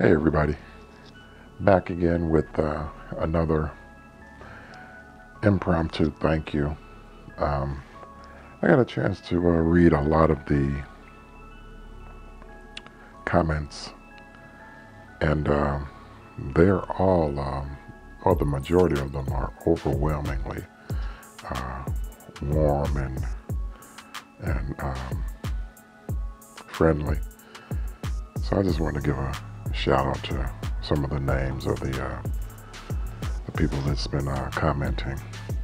Hey everybody, back again with another impromptu thank you. Um, I got a chance to read a lot of the comments, and they're all, or the majority of them are overwhelmingly uh, warm and friendly. So I just want to give a shout out to some of the names of the people that's been commenting.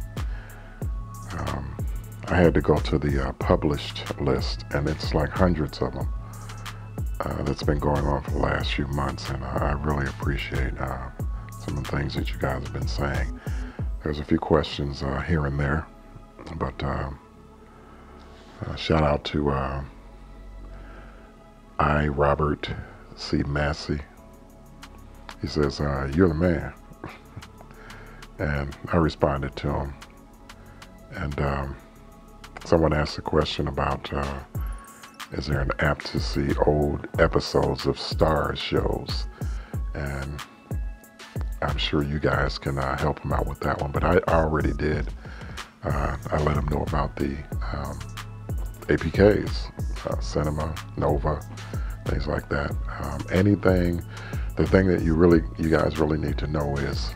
I had to go to the published list, and it's like hundreds of them that's been going on for the last few months, and I really appreciate some of the things that you guys have been saying. There's a few questions here and there, but shout out to Robert C. Massey. He says, you're the man. And I responded to him. And someone asked a question about, is there an app to see old episodes of Starz shows? And I'm sure you guys can help him out with that one, but I already did. I let him know about the APKs, Cinema, Nova, things like that. The thing that you guys really need to know is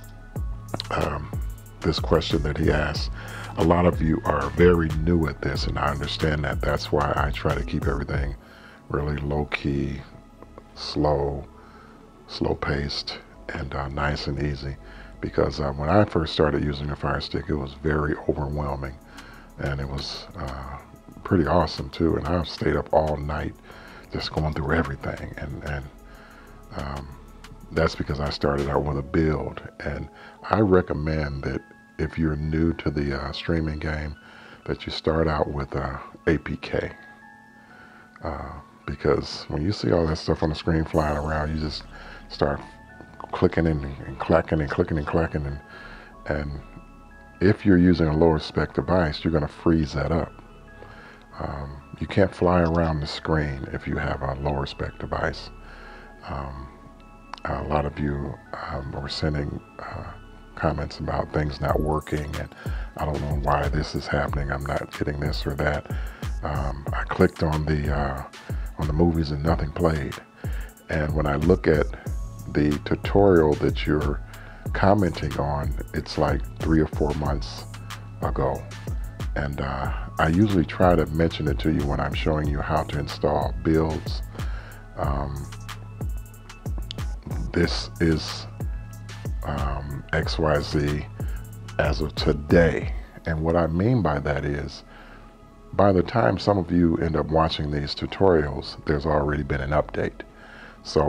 this question that he asked. A lot of you are very new at this, and I understand that. That's why I try to keep everything really low-key, slow-paced, and nice and easy. Because when I first started using the Fire Stick, it was very overwhelming, and it was pretty awesome too. And I stayed up all night just going through everything, and that's because I started out with a build. And I recommend that if you're new to the streaming game, that you start out with APK, because when you see all that stuff on the screen flying around, you just start clicking and clacking and clicking and clacking, and if you're using a lower spec device, you're going to freeze that up. You can't fly around the screen if you have a lower spec device. A lot of you were sending comments about things not working, and I don't know why this is happening. I'm not getting this or that. I clicked on the movies and nothing played. And when I look at the tutorial that you're commenting on, it's like 3 or 4 months ago. And I usually try to mention it to you when I'm showing you how to install builds. This is XYZ as of today. And what I mean by that is, by the time some of you end up watching these tutorials, there's already been an update. So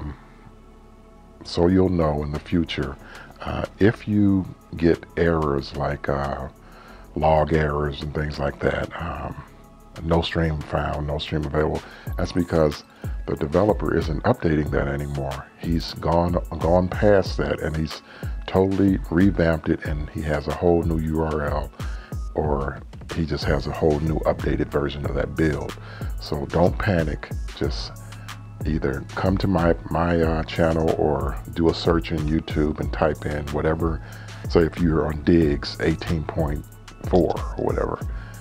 so you'll know in the future, if you get errors like log errors and things like that, no stream found, no stream available, that's because the developer isn't updating that anymore. He's gone past that, and he's totally revamped it, and he has a whole new URL, or he just has a whole new updated version of that build. So don't panic. Just either come to my channel or do a search in YouTube and type in whatever. So if you're on Digs 18.4 or whatever,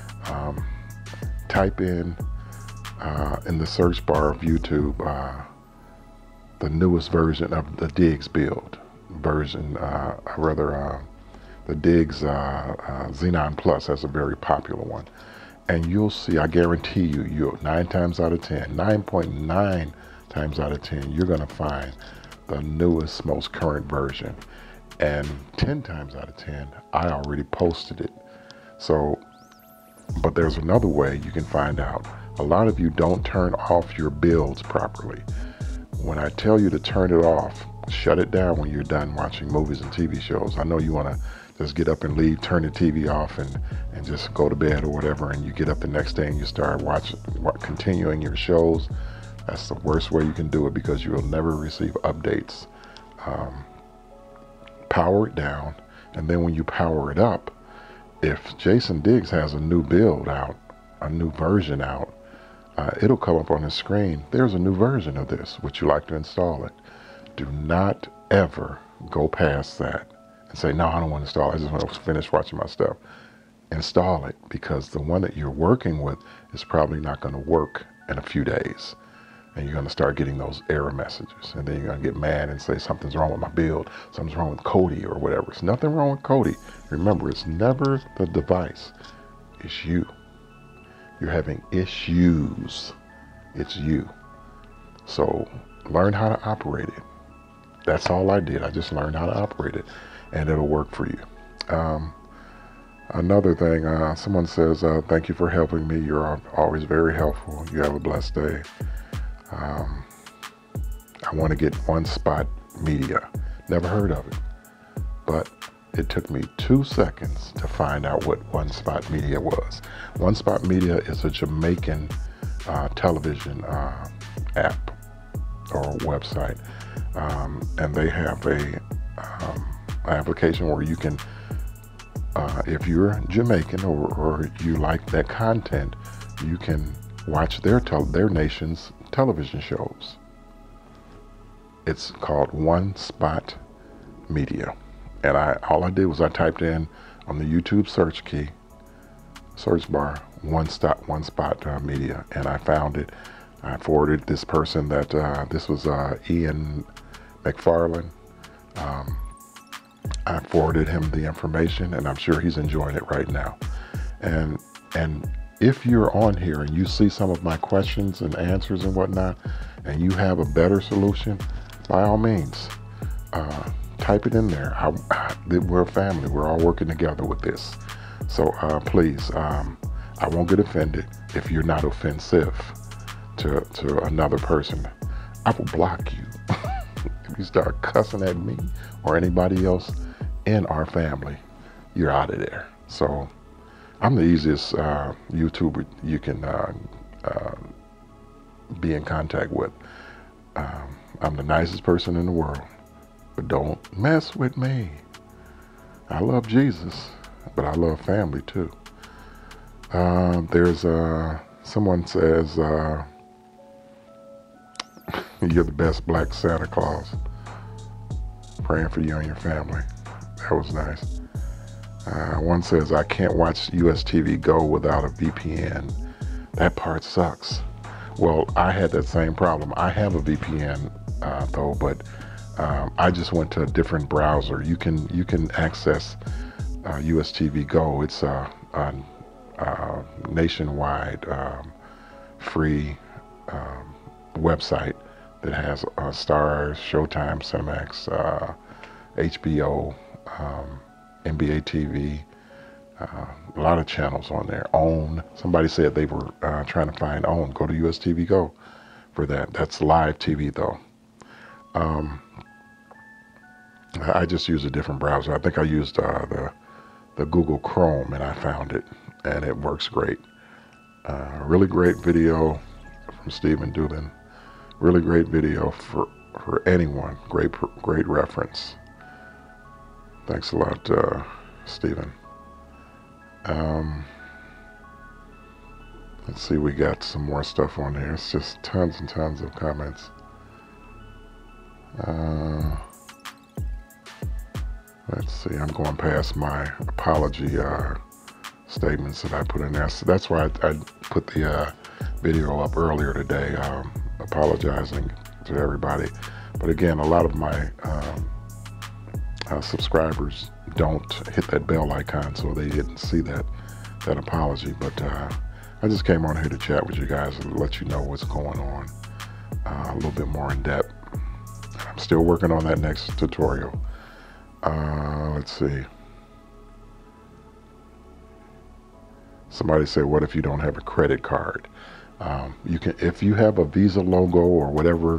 type in the search bar of YouTube the newest version of the Digs build version, the Digs Xenon Plus. That's a very popular one, and you'll see, I guarantee you 9 times out of 10, 9.9 times out of 10, you're gonna find the newest, most current version. And 10 times out of 10, I already posted it. So, but there's another way you can find out. A lot of you don't turn off your builds properly. When I tell you to turn it off, shut it down when you're done watching movies and TV shows. I know you want to just get up and leave, turn the TV off, and just go to bed or whatever, and you get up the next day and you start continuing your shows. That's the worst way you can do it, because you will never receive updates. Power it down, and then when you power it up, if Jason Diggs has a new build out, a new version out, it'll come up on the screen. There's a new version of this. Would you like to install it? Do not ever go past that and say, no, I don't want to install it. I just want to finish watching my stuff. Install it, because the one that you're working with is probably not going to work in a few days. And you're going to start getting those error messages. And then you're going to get mad and say, something's wrong with my build. Something's wrong with Kodi or whatever. It's nothing wrong with Kodi. Remember, it's never the device. It's you. You're having issues. It's you. So learn how to operate it. That's all I did. I just learned how to operate it. And it'll work for you. Another thing, someone says, thank you for helping me. You're always very helpful. You have a blessed day. I want to get One Spot Media. Never heard of it. But it took me 2 seconds to find out what One Spot Media was. One Spot Media is a Jamaican television app or website. And they have a application where you can, if you're Jamaican or you like that content, you can watch their nation's television shows. It's called One Spot Media. And all I did was I typed in on the YouTube search bar, One Spot Media, and I found it. I forwarded this person that, this was Ian McFarlane. I forwarded him the information, and I'm sure he's enjoying it right now. And if you're on here and you see some of my questions and answers and whatnot, and you have a better solution, by all means, type it in there. We're a family. We're all working together with this. So please, I won't get offended if you're not offensive to another person. I will block you. If you start cussing at me or anybody else in our family, you're out of there. So I'm the easiest YouTuber you can be in contact with. I'm the nicest person in the world, but don't mess with me. I love Jesus, but I love family too. There's someone says, you're the best black Santa Claus. Praying for you and your family. That was nice. One says, I can't watch US TV Go without a VPN. That part sucks. Well, I had that same problem. I have a VPN though, but I just went to a different browser. You can access US TV Go. It's a nationwide free website that has Starz, Showtime, Cinemax, HBO, NBA TV, a lot of channels on there. OWN. Somebody said they were trying to find OWN. Go to US TV Go for that. That's live TV though. I just use a different browser. I think I used the Google Chrome, and I found it, and it works great. Really great video from Stephen Dubin. Really great video for anyone. Great reference. Thanks a lot, Stephen. Let's see, we got some more stuff on here. It's just tons and tons of comments. Let's see, I'm going past my apology statements that I put in there. So that's why I put the video up earlier today, apologizing to everybody. But again, a lot of my subscribers don't hit that bell icon, so they didn't see that apology. But I just came on here to chat with you guys and let you know what's going on a little bit more in depth. I'm still working on that next tutorial. Let's see. Somebody said, what if you don't have a credit card? You can, if you have a Visa logo or whatever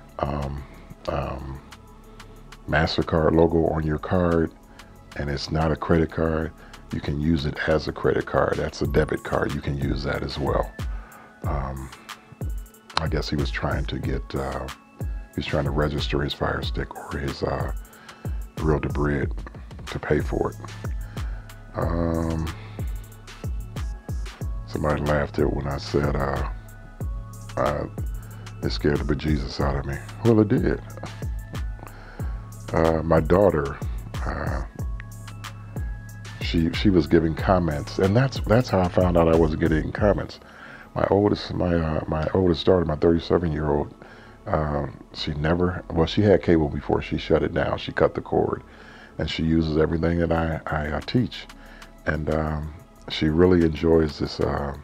MasterCard logo on your card, and it's not a credit card, you can use it as a credit card. That's a debit card. You can use that as well. I guess he was trying to get, he's trying to register his Fire Stick or his Real to Bread to pay for it. Somebody laughed at when I said It scared the bejesus out of me. Well, it did. My daughter, she was giving comments, and that's how I found out I wasn't getting comments. My oldest daughter, my 37-year-old, she had cable before she shut it down. She cut the cord, and she uses everything that I teach, and she really enjoys this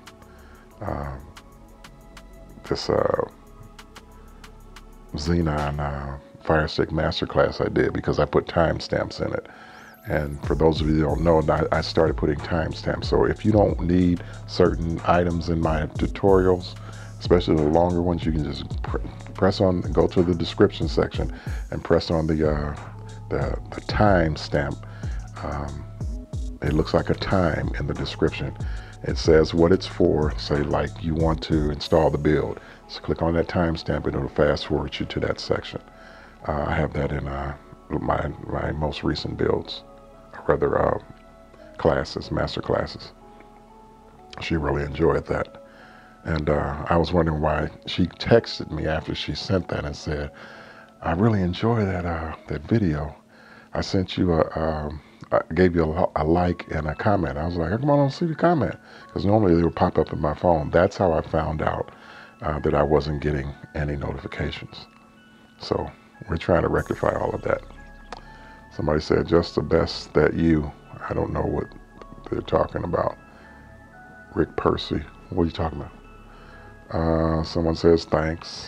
Xenon Fire Stick Masterclass I did, because I put timestamps in it. And for those of you who don't know, I started putting timestamps. So if you don't need certain items in my tutorials, especially the longer ones, you can just press on, go to the description section and press on the timestamp. It looks like a time in the description. It says what it's for. Say like you want to install the build. So click on that timestamp and it'll fast forward you to that section. I have that in my most recent builds, or rather classes, master classes. She really enjoyed that. And I was wondering why. She texted me after she sent that and said, I really enjoy that video. I sent you I gave you a like and a comment. I was like, come on, I don't see the comment. Because normally they would pop up in my phone. That's how I found out that I wasn't getting any notifications. So we're trying to rectify all of that. Somebody said, just the best that you. I don't know what they're talking about. Rick Percy. What are you talking about? Someone says, thanks.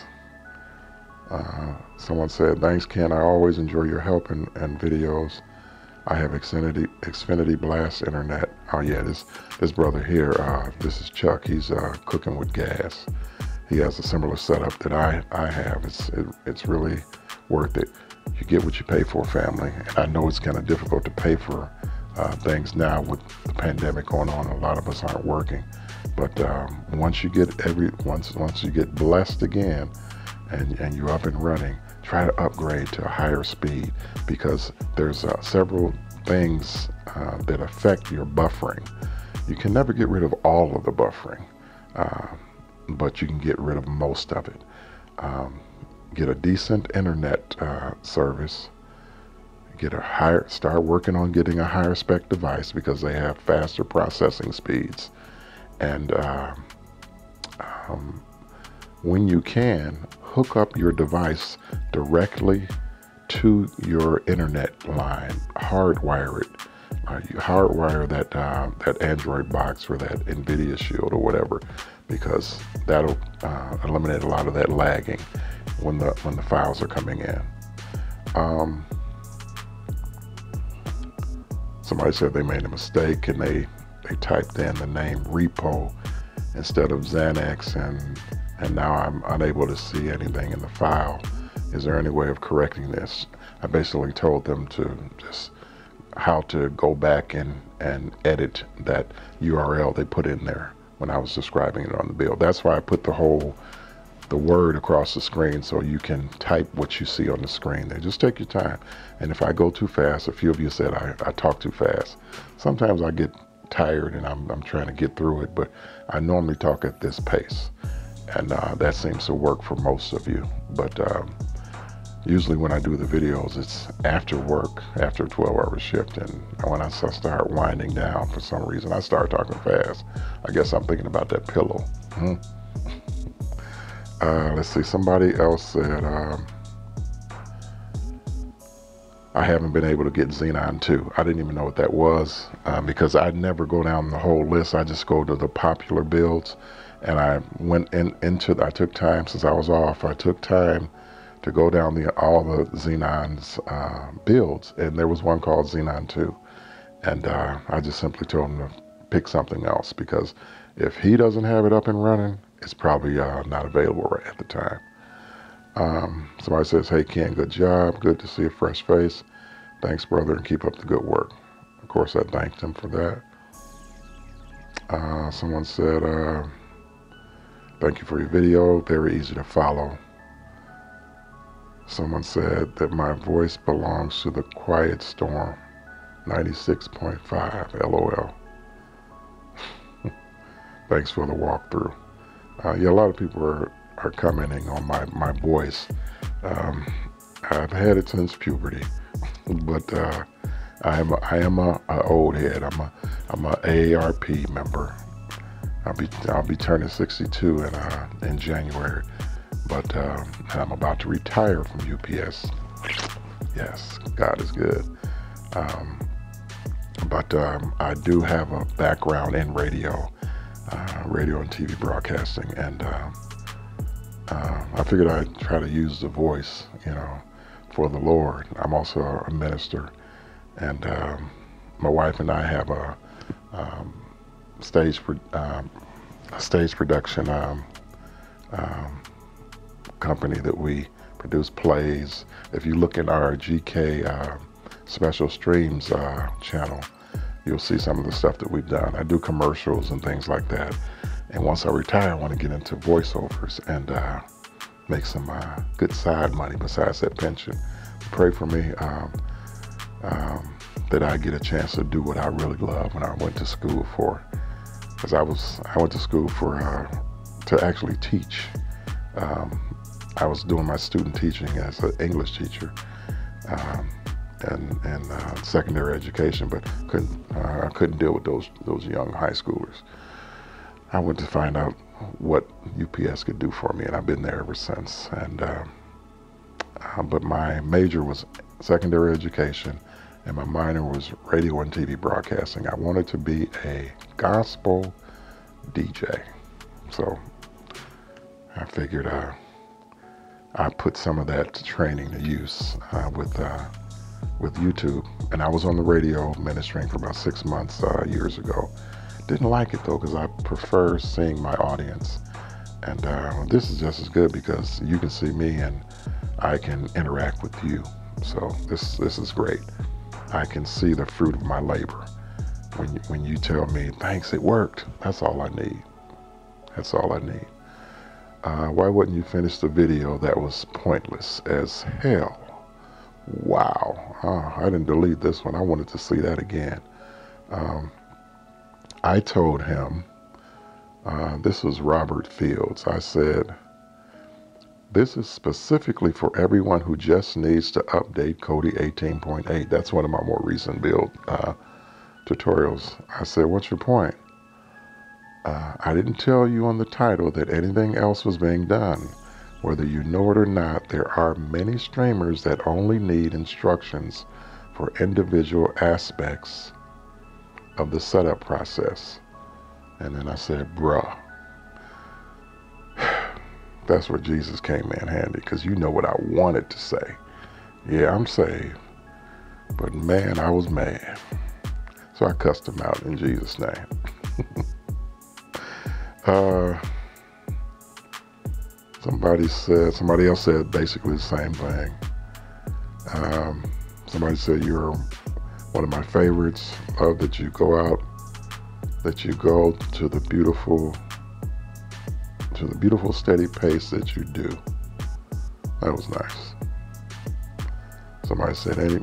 Someone said, thanks, Ken. I always enjoy your help and videos. I have Xfinity Blast Internet. Oh yeah, this brother here, this is Chuck. He's cooking with gas. He has a similar setup that I have. It's really worth it. You get what you pay for, family. And I know it's kind of difficult to pay for things now with the pandemic going on. A lot of us aren't working. But once you get once you get blessed again, and you're up and running, try to upgrade to a higher speed, because there's several things that affect your buffering. You can never get rid of all of the buffering, but you can get rid of most of it. Get a decent internet service. Start working on getting a higher spec device, because they have faster processing speeds. And when you can, hook up your device directly to your internet line. Hardwire it. You hardwire that Android box or that NVIDIA Shield or whatever, because that'll eliminate a lot of that lagging when the files are coming in. Somebody said they made a mistake and they typed in the name repo instead of Xanax, and now I'm unable to see anything in the file. Is there any way of correcting this? I basically told them to just how to go back and edit that URL they put in there when I was describing it on the build. That's why I put the word across the screen, so you can type what you see on the screen there. Just take your time. And if I go too fast, a few of you said I talk too fast. Sometimes I get tired and I'm trying to get through it, but I normally talk at this pace. And that seems to work for most of you. But usually when I do the videos, it's after work, after a 12-hour shift. And when I start winding down, for some reason, I start talking fast. I guess I'm thinking about that pillow. Let's see, somebody else said, I haven't been able to get Xenon 2. I didn't even know what that was, because I never go down the whole list. I just go to the popular builds. And I went I took time, since I was off, I took time to go down all the Xenon's builds. And there was one called Xenon 2. And I just simply told him to pick something else, because if he doesn't have it up and running, it's probably not available right at the time. Somebody says, hey Ken, good job. Good to see a fresh face. Thanks, brother, and keep up the good work. Of course, I thanked him for that. Someone said, thank you for your video. Very easy to follow. Someone said that my voice belongs to the quiet storm. 96.5, LOL. Thanks for the walkthrough. Yeah, a lot of people are are commenting on my voice. I've had it since puberty, but I am a old head. I'm a AARP member. I'll be turning 62 in January, but I'm about to retire from UPS. Yes, God is good. But I do have a background in radio and TV broadcasting, and I figured I'd try to use the voice, for the Lord. I'm also a minister, and my wife and I have a stage production company that we produce plays. If you look in our GK Special Streamz channel, you'll see some of the stuff that we've done. I do commercials and things like that. And once I retire, I want to get into voiceovers and make some good side money besides that pension. Pray for me that I get a chance to do what I really love when I went to school for. Because I went to school to actually teach. I was doing my student teaching as an English teacher and secondary education, but I couldn't deal with those young high schoolers. I went to find out what UPS could do for me, and I've been there ever since. And but my major was secondary education, and my minor was radio and TV broadcasting. I wanted to be a gospel DJ, so I figured I put some of that training to use with YouTube. And I was on the radio ministering for about 6 months years ago. Didn't like it though, because I prefer seeing my audience. And this is just as good because you can see me and I can interact with you. So this is great. I can see the fruit of my labor. When you tell me, thanks, it worked, that's all I need. That's all I need. Why wouldn't you finish the video? That was pointless as hell. Wow. I didn't delete this one. I wanted to see that again. I told him, this was Robert Fields. I said, this is specifically for everyone who just needs to update Kodi 18.8. That's one of my more recent build tutorials. I said, what's your point? I didn't tell you on the title that anything else was being done. Whether you know it or not, there are many streamers that only need instructions for individual aspects of the setup process. And then I said, bruh, that's where Jesus came in handy, because you know what I wanted to say. Yeah, I'm saved, but man, I was mad. So I cussed him out in Jesus' name. Somebody else said basically the same thing. Somebody said, you're one of my favorites. Love that you go out, that you go to the beautiful steady pace that you do. That was nice. Somebody said,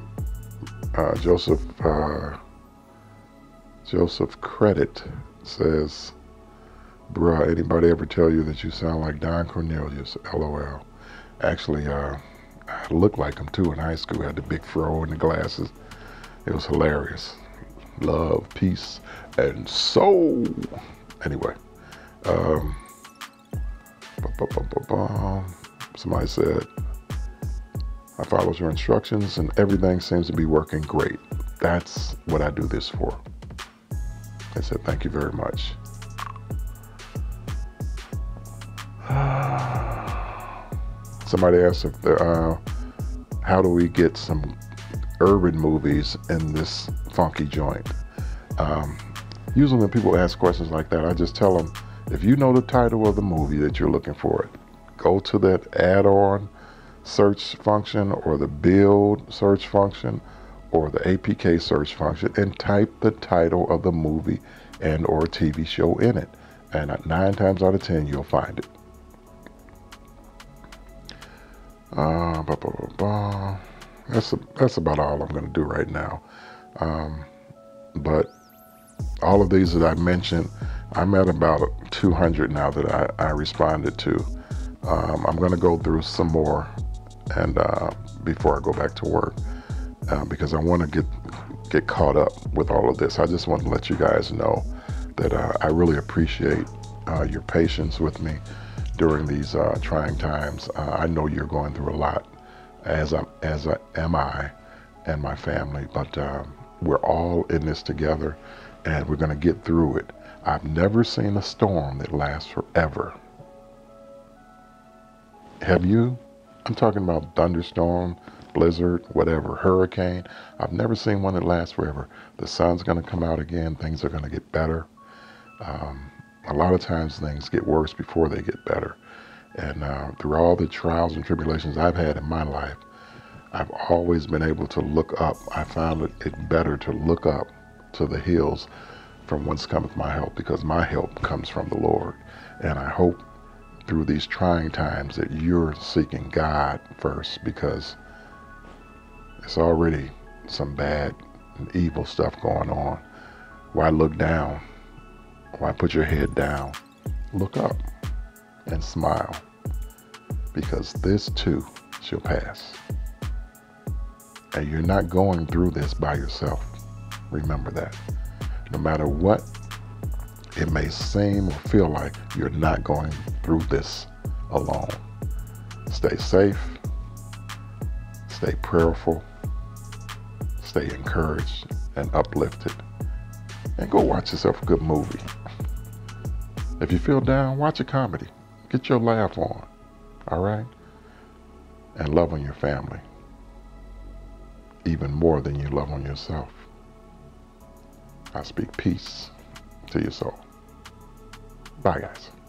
Joseph Credit says, bruh, anybody ever tell you that you sound like Don Cornelius? LOL. Actually, I looked like him too in high school. I had the big fro and the glasses. It was hilarious. Love, peace, and soul. Anyway, somebody said, I followed your instructions and everything seems to be working great. That's what I do this for. I said, thank you very much. Somebody asked if how do we get some urban movies in this funky joint? Usually when people ask questions like that, I just tell them, if you know the title of the movie that you're looking for, go to that add-on search function or the build search function or the APK search function and type the title of the movie and or TV show in it. And 9 times out of 10, you'll find it. That's about all I'm going to do right now. But all of these that I mentioned, I'm at about 200 now that I responded to. I'm going to go through some more, and before I go back to work, because I want to get caught up with all of this. I just want to let you guys know that I really appreciate your patience with me during these trying times. I know you're going through a lot, as am I and my family, but we're all in this together, and we're going to get through it. I've never seen a storm that lasts forever. Have you? I'm talking about thunderstorm, blizzard, whatever, hurricane. I've never seen one that lasts forever. The sun's going to come out again. Things are going to get better. A lot of times things get worse before they get better. And through all the trials and tribulations I've had in my life, I've always been able to look up. I found it better to look up to the hills from whence cometh my help, because my help comes from the Lord. And I hope through these trying times that you're seeking God first, because it's already some bad and evil stuff going on. Why look down? Why put your head down? Look up and smile, because this too shall pass. And you're not going through this by yourself. Remember that. No matter what it may seem or feel like, you're not going through this alone. Stay safe, stay prayerful, stay encouraged and uplifted, and go watch yourself a good movie. If you feel down, watch a comedy. Get your laugh on, all right? And love on your family, even more than you love on yourself. I speak peace to your soul. Bye, guys.